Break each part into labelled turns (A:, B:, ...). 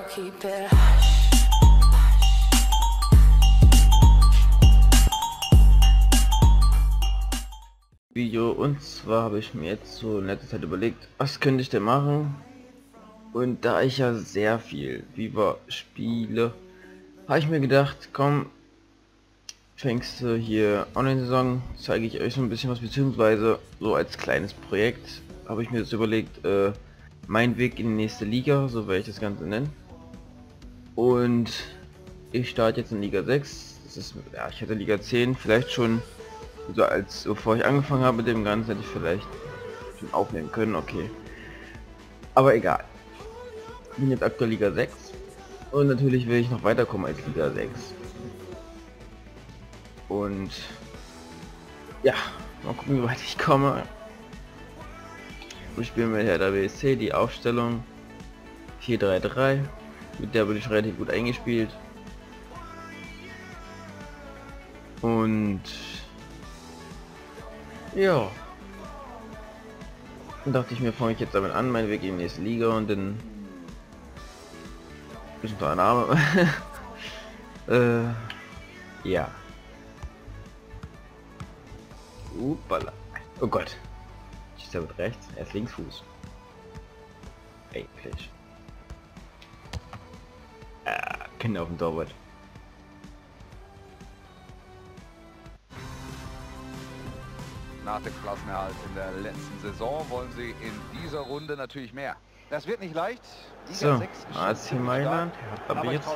A: keep it.
B: Video, und zwar habe ich mir jetzt so in letzter Zeit überlegt, was könnte ich denn machen, und da ich ja sehr viel Viva spiele, habe ich mir gedacht, komm, fängst du hier Online-Saison, zeige ich euch so ein bisschen was, beziehungsweise so als kleines Projekt habe ich mir jetzt überlegt, mein Weg in die nächste Liga, so werde ich das Ganze nennen. Und ich starte jetzt in Liga 6, das ist, ja, ich hatte Liga 10 vielleicht schon, so als bevor ich angefangen habe mit dem Ganzen, hätte ich vielleicht schon aufnehmen können, okay. Aber egal. Ich bin jetzt aktuell Liga 6 und natürlich will ich noch weiterkommen als Liga 6. Und ja, mal gucken, wie weit ich komme. Wir spielen mit der WSC die Aufstellung 4-3-3. Mit der bin ich relativ gut eingespielt. Und ja, dann dachte ich mir, fange ich jetzt damit an, meinen Weg in die nächste Liga, und dann ist ein toller Name. Ja. Uppala. Oh Gott. Schießt er mit rechts? Er ist Linksfuß. Eigentlich. Kinder auf dem Torwart.
C: Nach dem Klassenerhalt in der letzten Saison wollen sie in dieser Runde natürlich mehr. Das wird nicht leicht.
B: So, AC Mailand, aber jetzt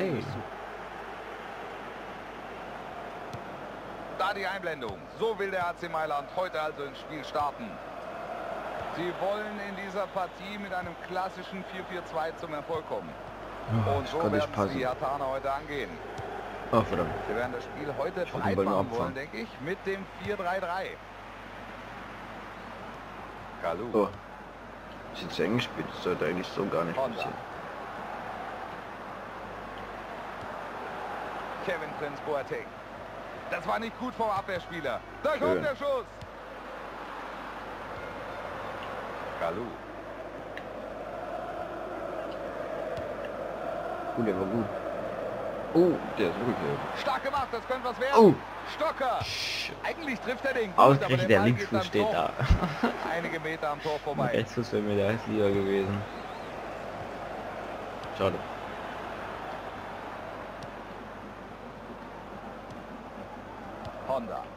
C: Da die Einblendung. So will der AC Mailand heute also ins Spiel starten. Sie wollen in dieser Partie mit einem klassischen 4-4-2 zum Erfolg kommen.
B: Oh,
C: und so werden die Japaner heute angehen.
B: Oh, verdammt.
C: Sie werden das Spiel heute breit machen wollen, denke ich, mit dem 4-3-3. Kalu.
B: Oh. Ist jetzt eng gespielt, das sollte eigentlich so gar nicht passieren.
C: Kevin Prince Boateng. Das war nicht gut vom Abwehrspieler. Da
B: Schön.
C: kommt der Schuss. Kalu.
B: Der war gut. Oh, der ist wirklich gut.
C: Stark gemacht, das könnte was werden.
B: Oh.
C: Stocker. Eigentlich trifft er den gut,
B: Ausgerechnet der Linksfuß steht da.
C: Einige Meter am Tor vorbei.
B: Rechtsfuß wäre mir da lieber gewesen. Schade.
C: Honda.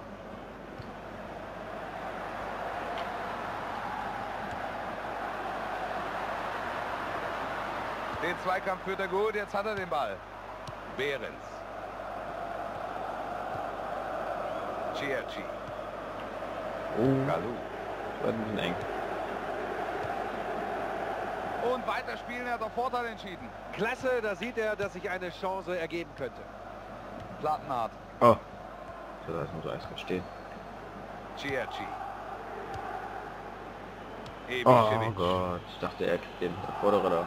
C: Den Zweikampf führt er gut, jetzt hat er den Ball. Behrens. Ciacci.
B: Oh,
C: Kalu.
B: das war ein bisschen eng.
C: Und weiterspielen, er hat auf Vorteil entschieden.
D: Klasse, da sieht er, dass sich eine Chance ergeben könnte.
C: Plattenhardt.
B: Oh. So, das muss alles stehen.
C: Ciacci.
B: Oh Gott, ich dachte, er kriegt den Vorderer da.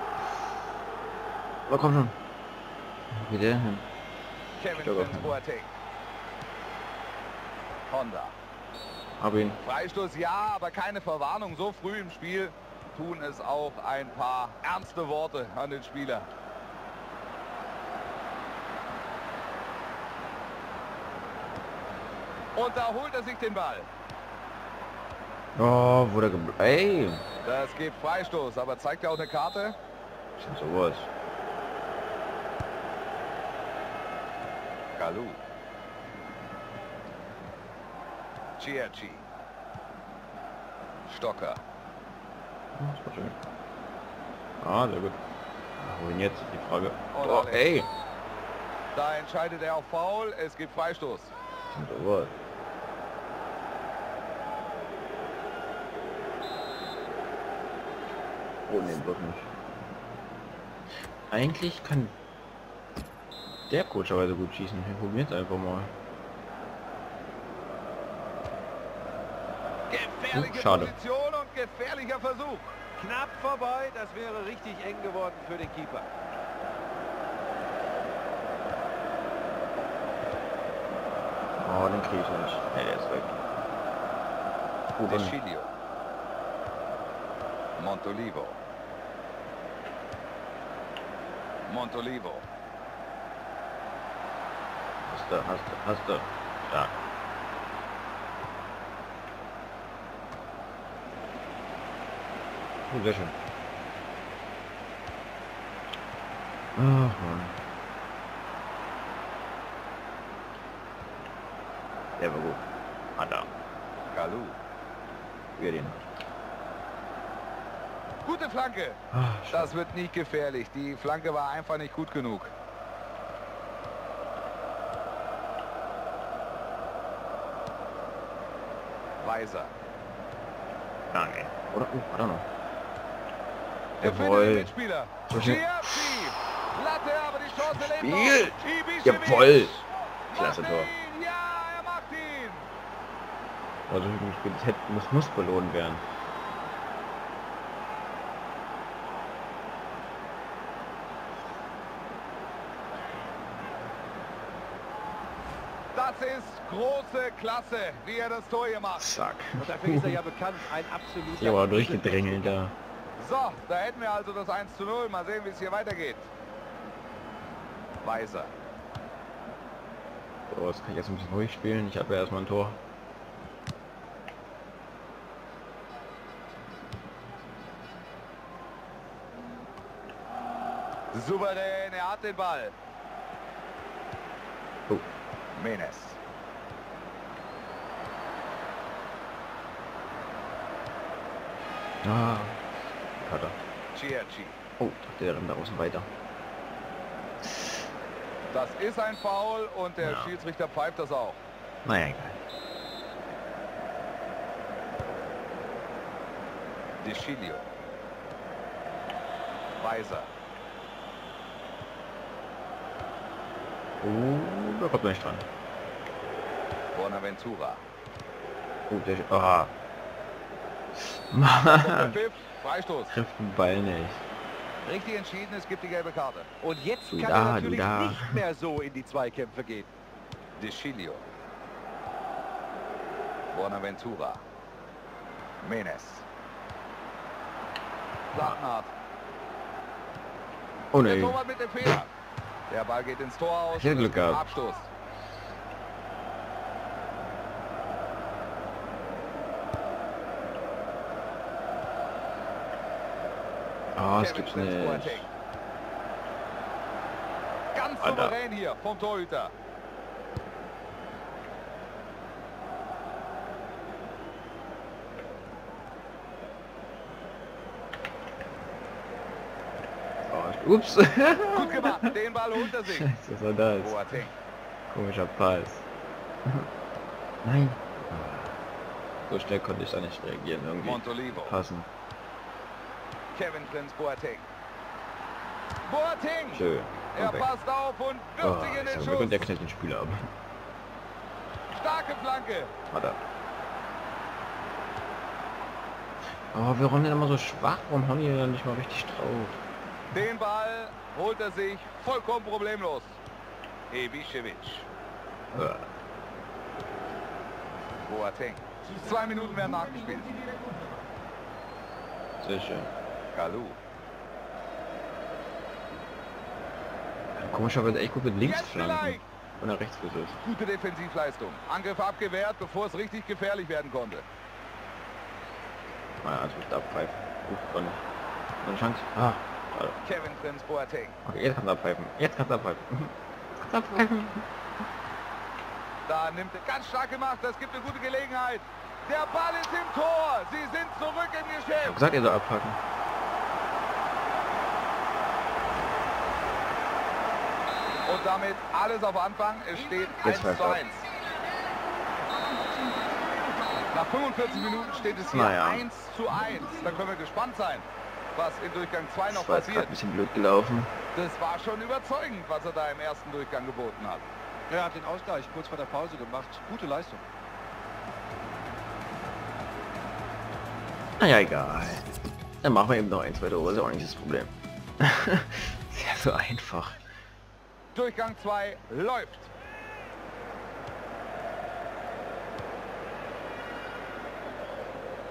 B: Aber komm schon. Wie der hin?
C: Kevin Prince Boateng. Honda.
B: Hab ihn.
C: Freistoß ja, aber keine Verwarnung. So früh im Spiel tun es auch ein paar ernste Worte an den Spieler. Und da holt er sich den Ball.
B: Oh, wurde ey!
C: Das gibt Freistoß, aber zeigt ja auch eine Karte.
B: Schon sowas.
C: Kalu. Ciacci. Stocker.
B: Das war schön. Ah, sehr gut. Wohin jetzt die Frage?
C: Und
B: Oh,
C: Alex.
B: ey!
C: Da entscheidet er auf Foul. Es gibt Freistoß.
B: Schon sowas. Oh, ne, doch nicht. Eigentlich kann der komischerweise gut schießen. Wir probieren es einfach mal.
C: Gefährliche
B: Schade.
C: Position und gefährlicher Versuch.
D: Knapp vorbei, das wäre richtig eng geworden für den Keeper.
B: Oh, den kriege ich nicht. Ne, der ist weg. Gut,
C: Deschilio. Montolivo. Montolivo.
B: Hast du. Ja. Oh, sehr schön. Ach Mann. Der war gut. Hat er.
C: Kalou.
B: Wir den.
C: Gute Flanke. Das wird nicht gefährlich. Die Flanke war einfach nicht gut genug. Weiser.
B: Danke. Oder? War da noch?
C: Er findet den
B: Jawohl.
C: Mitspieler.
B: So schnell.
C: Giappi. Latte, aber die Chance lebt
B: Spiel.
C: noch. Ibišević.
B: Jawohl. Klasse
C: Macht
B: Tor.
C: ihn. Ja, er macht ihn.
B: Also das muss belohnt werden.
C: Das ist große Klasse, wie er das Tor hier macht.
B: Zack.
D: Und dafür ist er ja bekannt, ein absoluter...
B: Ja, aber durchgedrängelt da.
C: So, da hätten wir also das 1:0. Mal sehen, wie es hier weitergeht. Weiser.
B: So, das kann ich jetzt ein bisschen ruhig spielen. Ich habe ja erstmal ein Tor.
C: Souverän, er hat den Ball.
B: Oh.
C: Menes.
B: Ah. Hat er.
C: Cierci.
B: Oh, der rennt da außen weiter.
C: Das ist ein Foul und der
B: Ja.
C: Schiedsrichter pfeift das auch.
B: Naja, egal.
C: Di Chilio. Weiser.
B: Oh, da kommt man nicht dran.
C: Bonaventura.
B: Oh, der... Ah.
C: Der
B: Mann.
C: Pfiff. Freistoß.
B: Trifft den Ball nicht.
C: Richtig entschieden, es gibt die gelbe Karte.
D: Und jetzt
B: Du
D: kann
B: da,
D: er
B: du
D: natürlich
B: da.
D: nicht mehr so in die Zweikämpfe gehen.
C: Di Chilio. Bonaventura. Menes. Plattenhardt.
B: Oh
C: Der
B: ne.
C: Torwart mit dem Fehler. Der Ball geht ins Tor aus.
B: Viel
C: und es
B: Glück
C: gibt
B: gehabt.
C: Abstoß.
B: Ah, das
C: Kevin
B: gibt's
C: Prince
B: nicht.
C: Boateng. Ganz
B: Alter.
C: souverän hier vom Torhüter.
B: Oh, ups.
C: Gut gemacht. Den Ball holt er sich.
B: Scheiße, was war das?
C: Boateng.
B: Komischer Pass. Nein. So schnell konnte ich da nicht reagieren. Irgendwie
C: Montolivo.
B: passen.
C: Kevin Prince Boateng. Boateng.
B: Schön.
C: Er
B: Und weg.
C: passt auf und
B: Oh,
C: wirft sich in
B: ist
C: den
B: ja weg und der
C: Schuss.
B: knallt den Spieler ab.
C: Starke Flanke.
B: Hat er. Oh, wir rollen denn immer so schwach. Warum hauen die dann nicht mal richtig drauf?
C: Den Ball holt er sich vollkommen problemlos. Ibišević.
B: Ja.
C: Boateng. 2 Minuten werden nachgespielt.
B: Sehr schön.
C: Kalou.
B: Komischerweise echt gut mit links
C: Jetzt
B: flanken.
C: vielleicht.
B: Und er rechts ist.
C: Gute Defensivleistung. Angriff abgewehrt, bevor es richtig gefährlich werden konnte.
B: Ah, also da abpfeifen. Gar nicht. Eine Chance. Ah, schade.
C: Kevin Prince Boateng.
B: Okay, jetzt kannst du abpfeifen. Jetzt kannst du abpfeifen. Kannst du abpfeifen.
C: Da nimmt er ganz stark gemacht. Das gibt eine gute Gelegenheit. Der Ball ist im Tor. Sie sind zurück im
B: Ich hab
C: Geschäft.
B: gesagt, ihr soll abpacken.
C: Und damit alles auf Anfang. Es steht
B: Jetzt
C: 1:1.
B: pfeift ab.
C: Nach 45 Minuten steht es hier
B: Naja.
C: 1:1. Da können wir gespannt sein, was in Durchgang 2 noch
B: Das war jetzt gerade
C: passiert.
B: ein bisschen blöd gelaufen.
C: Das war schon überzeugend, was er da im ersten Durchgang geboten hat.
D: Er hat den Ausgleich kurz vor der Pause gemacht. Gute Leistung.
B: Naja, egal. Dann machen wir eben noch ein, zwei Tore, ist ja auch nicht das Problem. Sehr so einfach.
C: Durchgang 2 läuft.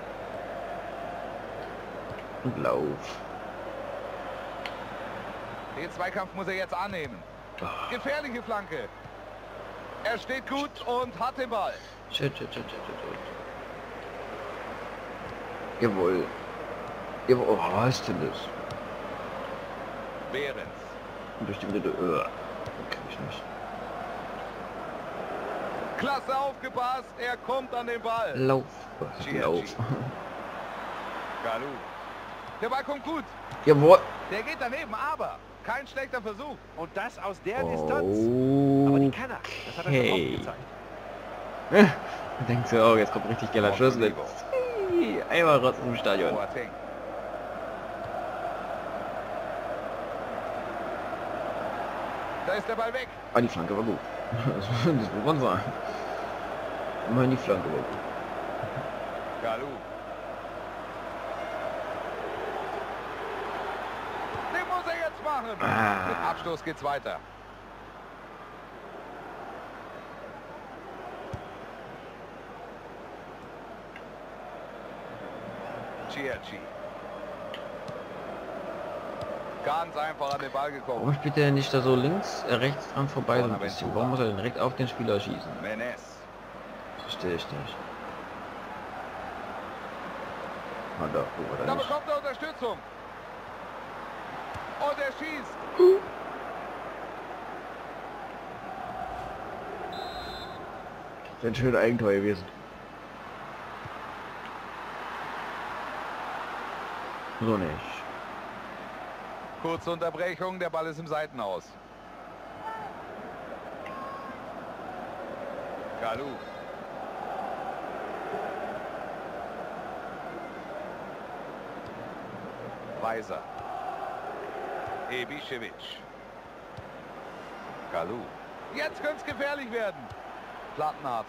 B: Und Lauf.
C: Den Zweikampf muss er jetzt annehmen. Gefährliche Flanke. Er steht gut und hat den Ball.
B: Shit. Jawohl. Jawohl. Oh, was ist denn das?
C: Behrens.
B: Durch die Mitte. Krieg ich nicht.
C: Klasse aufgepasst. Er kommt an den Ball.
B: Lauf.
C: Chiachi.
B: Lauf.
C: Galu. Der Ball kommt gut.
B: Jawohl.
C: Der geht daneben, aber kein schlechter Versuch.
D: Und das aus der Distanz. Aber die kann er. Das hat er schon oft gezeigt.
B: Da denkst du, oh, jetzt kommt richtig geiler Schuss mit. Einmal raus im Stadion.
C: Boateng. Da ist der Ball weg.
B: Ah, die Flanke war gut. Das muss man sagen. Immerhin die Flanke war gut.
C: Galu. Den muss er jetzt machen. Mit Abstoß geht's weiter. Chiachi. Ganz einfach an den Ball gekommen.
B: Warum spielt er nicht da so links, rechts dran vorbei so ein bisschen? Warum muss er denn direkt auf den Spieler schießen?
C: Menes.
B: Verstehe ich nicht. Da,
C: Da bekommt er Unterstützung. Und er schießt.
B: Das wäre ein schönes Eigentor gewesen. So nicht.
C: Kurze Unterbrechung, der Ball ist im Seitenhaus. Galu. Weiser. Ibišević. Galu. Jetzt könnte es gefährlich werden. Plattenhardt.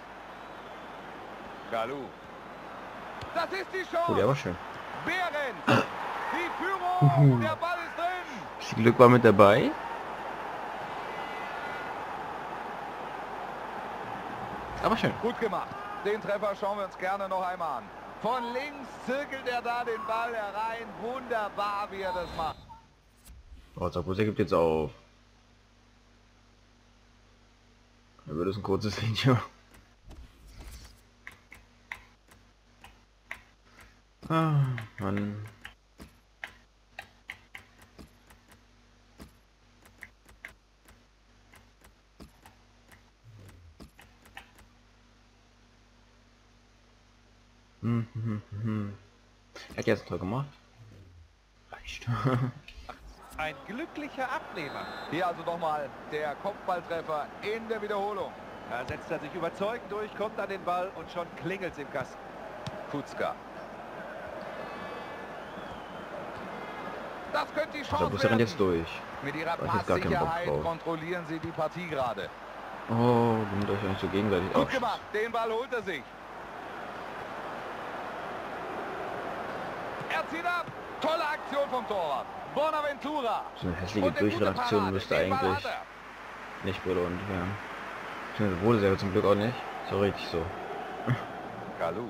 C: Galu. Das ist die Chance.
B: Oh, der war schön.
C: Behrens. Die Führung. Der Ball ist drin.
B: Viel Glück war mit dabei. Aber schön.
C: Gut gemacht. Den Treffer schauen wir uns gerne noch einmal an. Von links zirkelt er da den Ball herein. Wunderbar, wie er das macht.
B: Oh, Borussia gibt jetzt auf. Da wird es ein kurzes Video. Ah, Mann. Er hat jetzt ein Tor gemacht. Reicht.
D: Ein glücklicher Abnehmer.
C: Hier also nochmal der Kopfballtreffer in der Wiederholung.
D: Da setzt er sich überzeugend durch, kommt an den Ball und schon klingelt es im Kasten.
C: Kutzka. Das könnte die
B: Der
C: Chance
B: Bus rennt
C: werden.
B: jetzt durch.
C: Mit ihrer
B: Da hab ich jetzt gar keinen Bock
C: Passsicherheit
B: drauf.
C: kontrollieren sie die Partie gerade.
B: Oh, nimmt euch nicht so gegenseitig
C: Gut
B: auf.
C: gemacht, den Ball holt er sich. Er zieht ab. Tolle Aktion vom Torwart. Bonaventura.
B: So eine hässliche
C: Und eine gute
B: Durchreaktion
C: Parade.
B: müsste
C: Den Ball
B: eigentlich
C: hat er.
B: nicht belohnt werden. Beziehungsweise wurde sie ja zum Glück auch nicht. So richtig so.
C: Galu.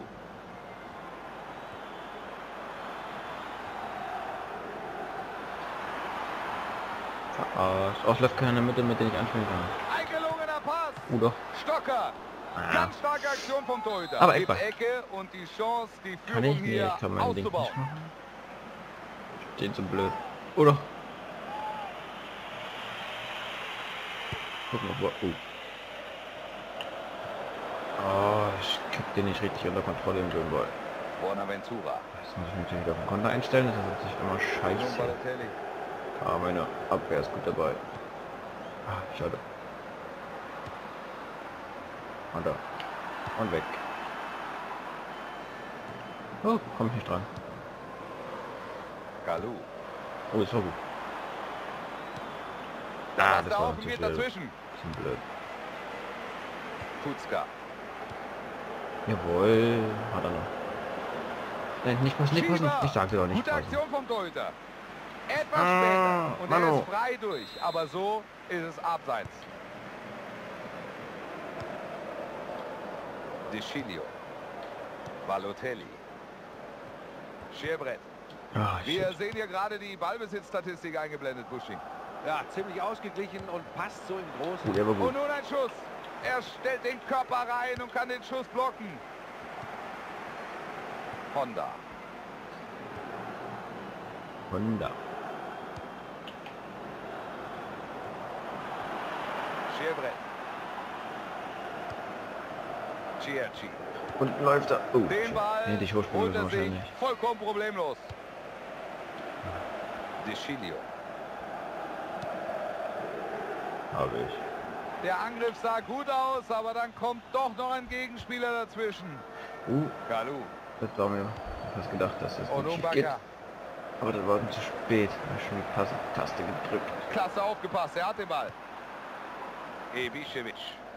B: Verarscht. Oh, es läuft keiner in der Mitte, mit dem ich anspielen kann.
C: Ein gelungener Pass.
B: Doch.
C: Stocker. Ganz starke Aktion vom Torhüter.
B: Aber
C: Gibt
B: Eckball.
C: Ecke und die Chance, die
B: Kann
C: Führung
B: ich? Nee,
C: hier
B: ich kann mein Ding nicht
C: auszubauen.
B: machen. Steht so blöd. Oder? Guck mal, wo. Oh, ich krieg den nicht richtig unter Kontrolle im Ball.
C: Bonaventura.
B: Jetzt muss ich natürlich auf den Konter einstellen, das ist natürlich immer scheiße.
C: Balotelli.
B: Aber meine Abwehr ist gut dabei. Ah, schade. Und da. Und weg. Oh, komm ich nicht dran.
C: Galu.
B: Oh, das war gut.
C: Da
B: das
C: der
B: war
C: Haufen geht
B: natürlich
C: dazwischen.
B: bisschen blöd.
C: Kutzka.
B: Jawohl, hat er noch. Nein, nicht passen, nicht passen.
C: Schieber.
B: Ich sagte doch nicht
C: Gute
B: passen.
C: Aktion vom Torhüter. Etwas
B: Ah,
C: später. Und er
B: Manu.
C: ist frei durch. Aber so ist es abseits. De Sciglio. Balotelli. Schirbret.
B: Ah,
C: Wir
B: shit.
C: sehen hier gerade die Ballbesitzstatistik eingeblendet, Busching.
D: Ja, ziemlich ausgeglichen und passt so im Großen.
B: Der war gut.
C: Und nun ein Schuss. Er stellt den Körper rein und kann den Schuss blocken. Honda. Schierbrett. Ciacci.
B: Und läuft er. Oh,
C: Den Ball
B: hätte ich hochspielen
C: holt
B: müssen
C: er sich
B: wahrscheinlich.
C: vollkommen problemlos. Deschilio.
B: Habe ich.
C: Der Angriff sah gut aus, aber dann kommt doch noch ein Gegenspieler dazwischen. Kalu.
B: Das war mir fast gedacht, dass das
C: Und
B: nicht schief geht.
C: Umbaka.
B: Aber das war zu spät. Ich habe schon die Taste gedrückt.
C: Klasse aufgepasst, er hat den Ball. Ibišević.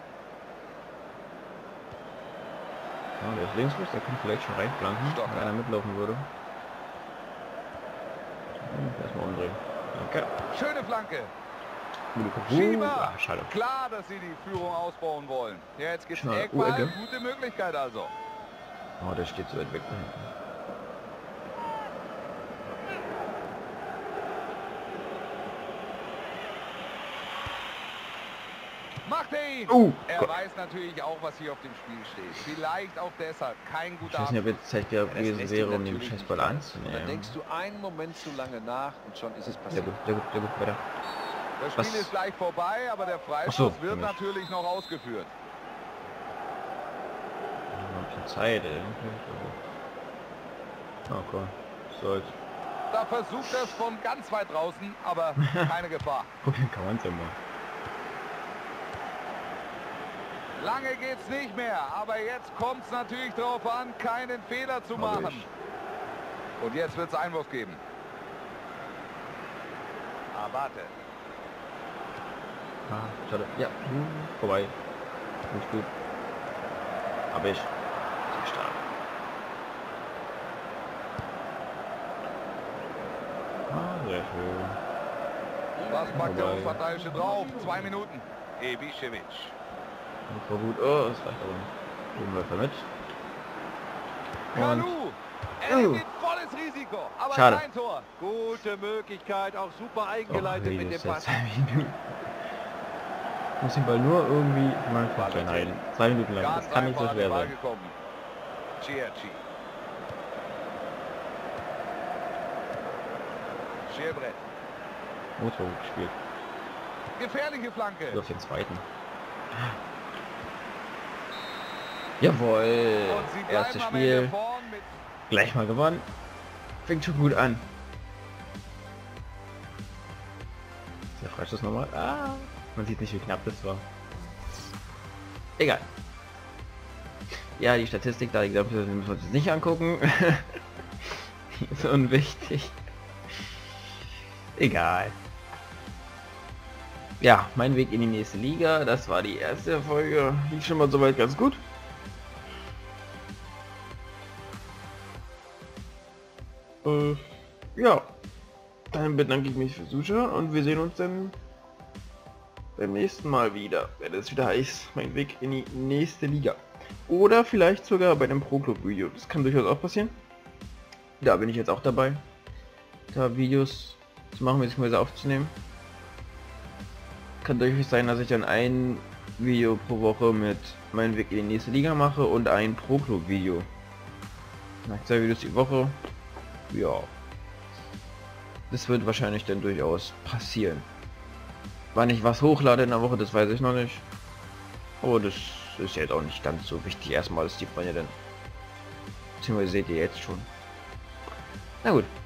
B: Ja, der ist Linksfuß, der kann vielleicht schon reinflanken,
C: Stocker.
B: wenn einer mitlaufen würde. Erstmal umdrehen. Danke.
C: Schöne Flanke.
B: Schieber!
C: Schieber.
B: Schade.
C: Klar, dass sie die Führung ausbauen wollen. Ja, jetzt gibt's
B: Schade.
C: Eckball.
B: Ecke.
C: Gute Möglichkeit also.
B: Oh, der steht so weit weg da hinten.
C: Macht er ihn. Er
B: Gott.
C: weiß natürlich auch, was hier auf dem Spiel steht. Vielleicht auch deshalb kein
B: Ich
C: guter
B: weiß nicht, ob jetzt Zeit wieder
D: Das
B: gewesen
D: lässt
B: wäre,
D: ihn
B: um den
D: natürlich
B: Scheißball
D: nicht kalt.
B: anzunehmen.
D: Dann denkst du einen Moment zu lange nach und schon ist es
B: Sehr
D: passiert.
B: gut, sehr gut, weiter.
C: Das Spiel
B: Was?
C: ist gleich vorbei, aber der Freistoß
B: Ach so,
C: wird
B: für mich.
C: natürlich noch ausgeführt.
B: Noch ein bisschen Zeit, ey. Oh Gott, soll's.
C: Da versucht er es von ganz weit draußen, aber keine Gefahr.
B: Probieren kann man's ja mal.
C: Lange geht's nicht mehr, aber jetzt kommt es natürlich darauf an, keinen Fehler zu
B: Hab
C: machen.
B: ich.
C: Und jetzt wird es Einwurf geben. Abate.
B: Ah, schade. Ja, vorbei. Nicht gut. Aber ich. Sehr stark. Ah, sehr schön.
C: Was packt der
B: Vorbei.
C: Unparteiische drauf? 2 Minuten. Ibišević.
B: Das war gut. Oh, das reicht aber nicht. Oben läuft er mit.
C: Kalu. Er
B: Oh.
C: geht volles Risiko, aber
B: Schade.
C: kein Tor.
D: Gute Möglichkeit, auch super eingeleitet
B: Oh,
D: mit dem
B: das
D: Pass.
B: ist jetzt 2 Minuten. Ich muss den Ball nur irgendwie in meinen Kopf reinhalten. 2 Minuten lang.
C: Ganz
B: Das kann nicht so
C: einfach an
B: schwer
C: den Ball
B: sein.
C: gekommen. Ciacci. Schierbrett.
B: Motor gut gespielt.
C: Gefährliche Flanke.
B: Auf den zweiten. Jawohl.
C: Und sie bleiben
B: Erstes
C: am Ende
B: Spiel.
C: vorn mit
B: Gleich mal gewonnen. Fängt schon gut an. Ist der Freistoß nochmal? Ah, man sieht nicht, wie knapp das war. Egal. Ja, die Statistik da, die müssen wir uns jetzt nicht angucken. Die ist unwichtig. Egal. Ja, mein Weg in die nächste Liga. Das war die erste Folge. Lief schon mal soweit ganz gut. Ja, dann bedanke ich mich fürs Zuschauen und wir sehen uns dann beim nächsten Mal wieder, wenn es wieder heißt, mein Weg in die nächste Liga. Oder vielleicht sogar bei einem Pro-Club-Video. Das kann durchaus auch passieren. Da bin ich jetzt auch dabei, da Videos zu machen bzw. aufzunehmen. Kann durchaus sein, dass ich dann ein Video pro Woche mit meinem Weg in die nächste Liga mache und ein Pro-Club-Video. 2 Videos die Woche. Ja, das wird wahrscheinlich dann durchaus passieren. Wann ich was hochlade in der Woche, das weiß ich noch nicht. Aber das ist jetzt auch nicht ganz so wichtig. Erstmal ist die Freunde dann. Beziehungsweise seht ihr jetzt schon. Na gut,